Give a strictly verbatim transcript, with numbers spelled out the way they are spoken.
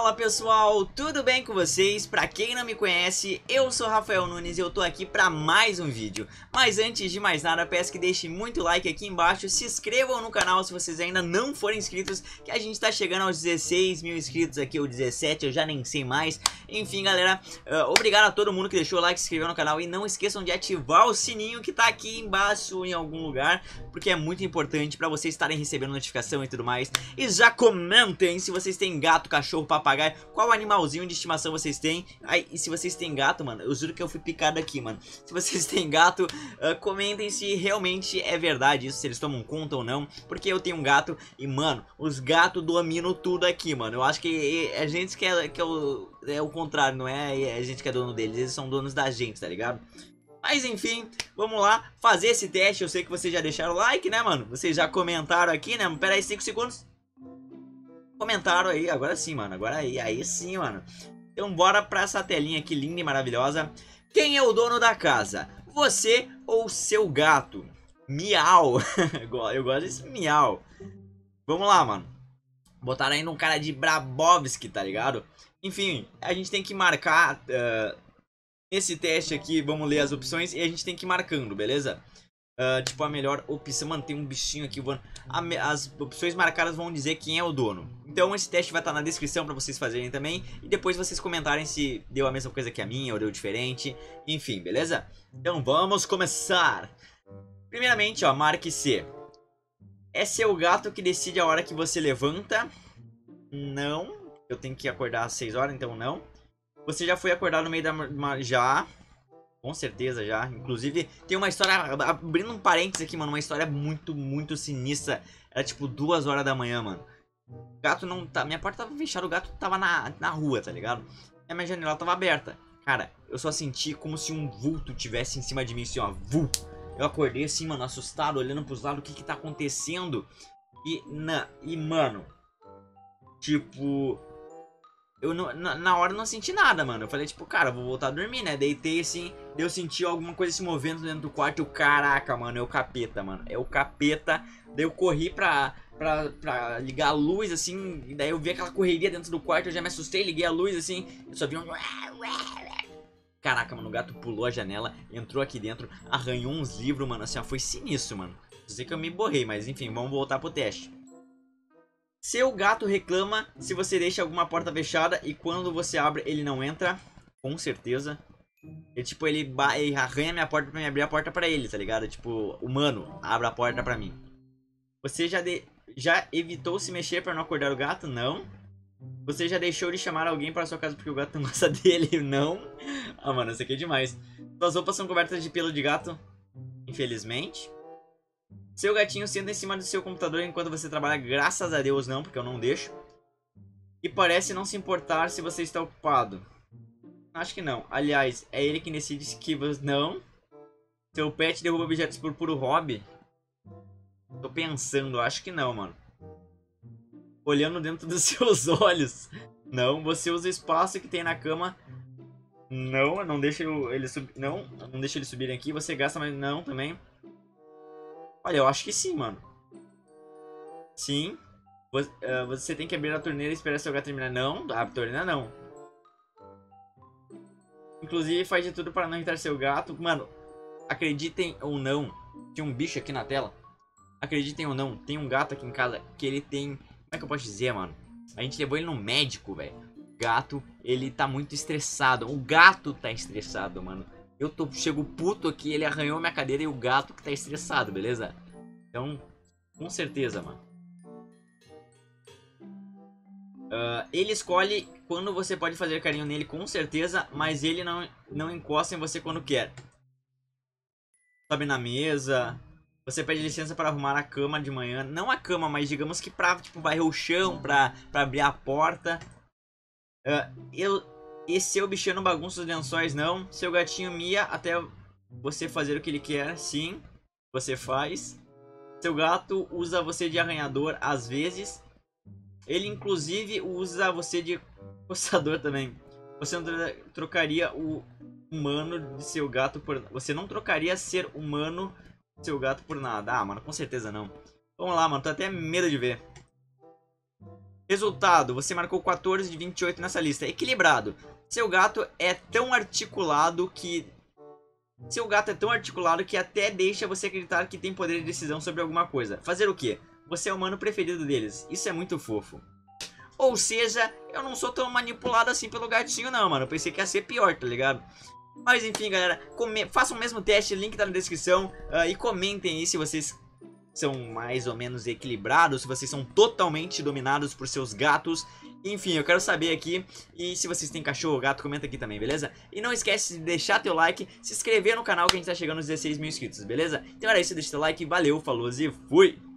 Fala pessoal, tudo bem com vocês? Pra quem não me conhece, eu sou Rafael Nunes e eu tô aqui pra mais um vídeo. Mas antes de mais nada, peço que deixem muito like aqui embaixo, se inscrevam no canal se vocês ainda não forem inscritos, que a gente tá chegando aos dezesseis mil inscritos aqui, ou dezessete, eu já nem sei mais. Enfim galera, uh, obrigado a todo mundo que deixou o like, se inscreveu no canal e não esqueçam de ativar o sininho que tá aqui embaixo em algum lugar, porque é muito importante pra vocês estarem recebendo notificação e tudo mais. E já comentem se vocês têm gato, cachorro, papagaio, qual animalzinho de estimação vocês têm. Ai, e se vocês têm gato, mano, eu juro que eu fui picado aqui, mano. Se vocês têm gato, uh, comentem se realmente é verdade isso, se eles tomam conta ou não. Porque eu tenho um gato e, mano, os gatos dominam tudo aqui, mano. Eu acho que a gente que é, que é, o, é o contrário, não é a gente que é dono deles, eles são donos da gente, tá ligado? Mas enfim, vamos lá fazer esse teste. Eu sei que vocês já deixaram o like, né, mano? Vocês já comentaram aqui, né? Pera aí, cinco segundos. Comentaram aí, agora sim, mano. Agora aí, aí sim, mano. Então bora pra essa telinha aqui linda e maravilhosa. Quem é o dono da casa? Você ou seu gato? Miau. Eu gosto desse miau. Vamos lá, mano. Botaram ainda um cara de Brabovski, tá ligado? Enfim, a gente tem que marcar... Uh, esse teste aqui, vamos ler as opções e a gente tem que ir marcando, beleza? Uh, tipo, a melhor opção, mano, tem um bichinho aqui voando. As opções marcadas vão dizer quem é o dono. Então esse teste vai estar na descrição pra vocês fazerem também. E depois vocês comentarem se deu a mesma coisa que a minha ou deu diferente. Enfim, beleza? Então vamos começar. Primeiramente, ó, marque C. É seu gato que decide a hora que você levanta? Não. Eu tenho que acordar às seis horas, então não. Você já foi acordado no meio da... Já... Com certeza já. Inclusive, tem uma história... Abrindo um parênteses aqui, mano. Uma história muito, muito sinistra. Era tipo duas horas da manhã, mano. O gato não tá... Minha porta tava fechada. O gato tava na, na rua, tá ligado? E a minha janela tava aberta. Cara, eu só senti como se um vulto tivesse em cima de mim, assim, ó. Vu. Eu acordei assim, mano, assustado, olhando pros lados. O que que tá acontecendo? E, na... e mano... Tipo... Eu não, na, na hora não senti nada, mano. Eu falei, tipo, cara, eu vou voltar a dormir, né? Deitei assim, daí eu senti alguma coisa se movendo dentro do quarto. E eu, caraca, mano, é o capeta, mano. É o capeta. Daí eu corri pra, pra, pra ligar a luz, assim. E daí eu vi aquela correria dentro do quarto. Eu já me assustei, liguei a luz, assim. Eu só vi um... Caraca, mano, o gato pulou a janela, entrou aqui dentro, arranhou uns livros, mano. Assim, ó, foi sinistro, mano. Eu sei que eu me borrei, mas enfim, vamos voltar pro teste. Seu gato reclama se você deixa alguma porta fechada e quando você abre ele não entra. Com certeza. E tipo, ele, ele arranha minha porta pra me abrir a porta pra ele, tá ligado? Tipo, humano, abre a porta pra mim. Você já, de... já evitou se mexer pra não acordar o gato? Não. Você já deixou de chamar alguém para sua casa porque o gato não gosta dele? Não. Ah, mano, isso aqui é demais. Suas roupas são cobertas de pelo de gato? Infelizmente. Seu gatinho senta em cima do seu computador enquanto você trabalha? Graças a Deus não, porque eu não deixo. E parece não se importar se você está ocupado. Acho que não. Aliás, é ele quem decide que você... Não. Seu pet derruba objetos por puro hobby? Tô pensando, acho que não, mano. Olhando dentro dos seus olhos. Não. Você usa o espaço que tem na cama? Não, não deixa ele subir. Não, não deixa ele subir aqui. Você gasta, mas não também. Olha, eu acho que sim, mano. Sim. Você, uh, você tem que abrir a torneira e esperar seu gato terminar. Não, a torneira não. Inclusive faz de tudo para não irritar seu gato. Mano, acreditem ou não, tinha um bicho aqui na tela. Acreditem ou não, tem um gato aqui em casa que ele tem... Como é que eu posso dizer, mano? A gente levou ele no médico, velho. O gato, ele tá muito estressado. O gato tá estressado, mano. Eu tô, chego puto aqui, ele arranhou minha cadeira e o gato que tá estressado, beleza? Então, com certeza, mano. Uh, ele escolhe quando você pode fazer carinho nele, com certeza, mas ele não, não encosta em você quando quer. Sobe na mesa. Você pede licença para arrumar a cama de manhã. Não a cama, mas digamos que pra, tipo, varrer o chão, pra, pra abrir a porta. Uh, eu... Esse seu bichinho não bagunça os lençóis, não. Seu gatinho mia até você fazer o que ele quer. Sim, você faz. Seu gato usa você de arranhador às vezes. Ele inclusive usa você de coçador também. Você não trocaria o humano de seu gato por... Você não trocaria ser humano de seu gato por nada. Ah, mano, com certeza não. Vamos lá, mano, tô até medo de ver. Resultado, você marcou quatorze de vinte e oito nessa lista. Equilibrado. Seu gato é tão articulado que... Seu gato é tão articulado que até deixa você acreditar que tem poder de decisão sobre alguma coisa. Fazer o quê? Você é o humano preferido deles. Isso é muito fofo. Ou seja, eu não sou tão manipulado assim pelo gatinho não, mano. Eu pensei que ia ser pior, tá ligado? Mas enfim, galera, come... façam o mesmo teste, link tá na descrição. Uh, e comentem aí se vocês são mais ou menos equilibrados, se vocês são totalmente dominados por seus gatos. Enfim, eu quero saber aqui. E se vocês têm cachorro ou gato, comenta aqui também, beleza? E não esquece de deixar teu like, se inscrever no canal que a gente tá chegando aos dezesseis mil inscritos, beleza? Então era isso, deixa teu like, valeu, falou e fui!